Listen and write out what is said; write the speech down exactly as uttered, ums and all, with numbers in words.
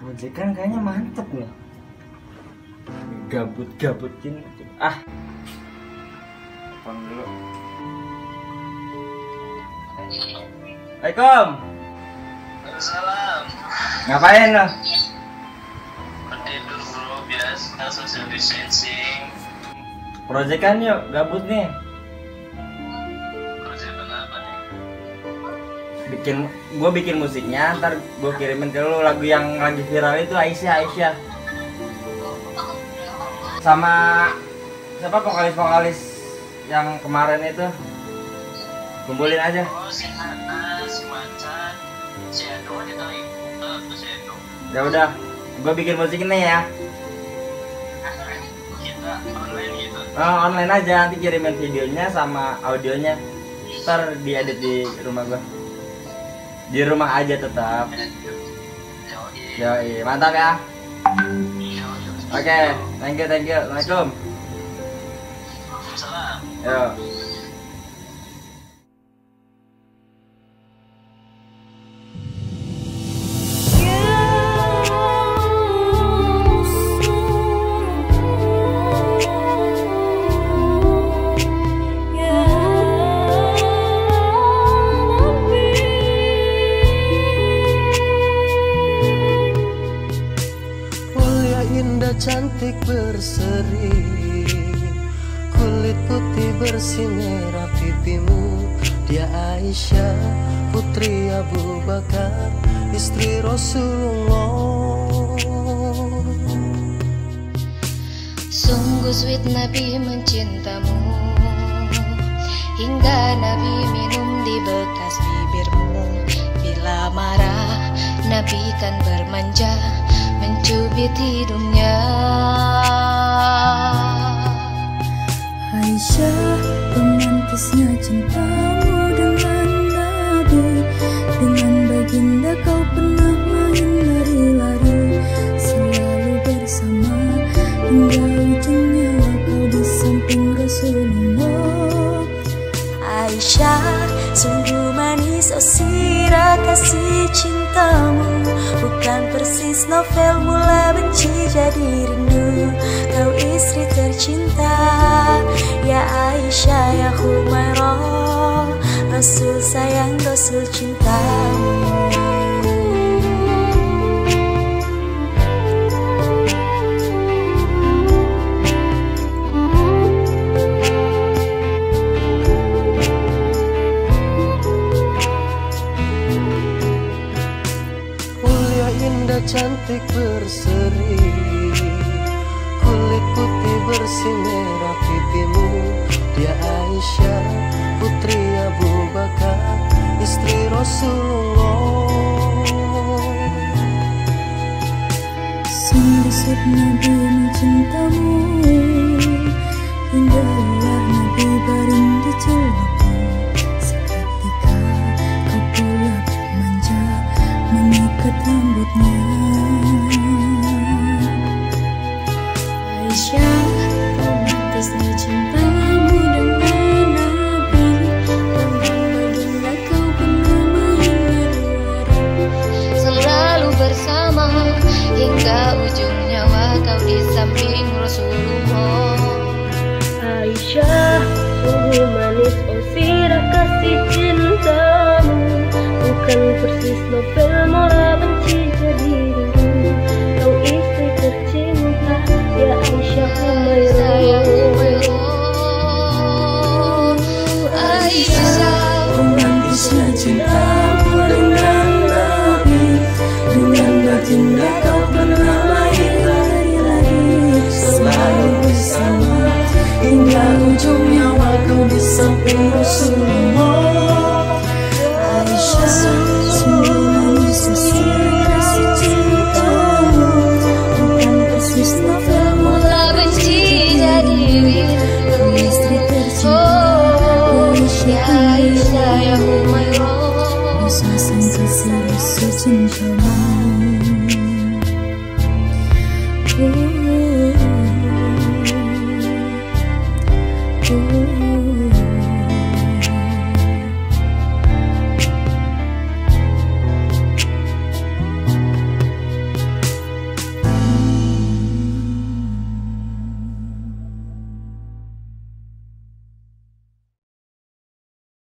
Proyekan kayaknya mantep nih. Gabut-gabutin ah. Telepon dulu. Assalamualaikum. Waalaikumsalam. Ngapain lo? Tidur bro, biasa social distancing. Proyekan yuk, gabut nih. Proyekan apa nih? Bikin, gue bikin musiknya, ntar gue kirimin ke lu lagu yang lagi viral itu Aisyah Aisyah. Sama siapa vokalis-vokalis yang kemarin itu? Kumpulin aja. Oh si Hana, si Macan, si Edo kita ikut tuh si Edo. Ya udah, gue bikin musik ini ya. Kita online gitu. Oh, online aja, nanti kirimin videonya sama audionya. Ntar diedit di rumah gue. Di rumah aja tetap. Yoi. Yoi, mantap ya. Yoi. Oke, okay, thank you, thank you. Assalamualaikum. Waalaikumsalam. Yo. Cantik berseri, kulit putih bersih merah pipimu. Dia Aisyah, putri Abu Bakar, istri Rasulullah. Sungguh sweet Nabi mencintamu, hingga Nabi minum di bekas bibirmu. Bila marah, Nabi kan bermanja, mencubit hidungnya. Aisyah, romantisnya cintamu dengan Nabi. Dengan baginda kau pernah main lari-lari, selalu bersama hingga ujung nyawa kau di samping Rasulullah. Aisyah, sungguh manis oh sirah kasih cintamu. Bukan persis novel mula benci jadi rindu. Kau istri tercinta, ya Aisyah ya Humairah. Rasul sayang, Rasul cintamu. Cantik berseri, kulit putih bersih merah pipimu. Dia Aisyah, putri Abu Bakar, istri Rasulullah. Sungguh sweet Nabi mencintamu, hingga lelah Nabi baring di jilbabmu. Seketika kau pula bermanja, mengikat rambutnya. Aisyah, romantisnya cintamu dengan Nabi. Dengan baginda kau pernah main lari-lari, selalu bersama hingga ujung nyawa kau di samping Rasulullah. Aisyah, sungguh manis oh sirah kasih cintamu. Bukan persis novel mula benci jadi rindu. Kau istri tercinta, ya Aisyah Humairah. Aisyah, Romantisnya cintamu dengan Nabi. Dengan baginda kau pernah main lari-lari, selalu bersama hingga ujung nyawa kau di samping Rasulullah. Aisyah, sungguh manis sesirah kasih cintamu. Bukan persis novel mula benci jadi rindu. Kau istri tercinta, ya Aisyah ya Humairah. Rasa sang kasih rasa cintamu.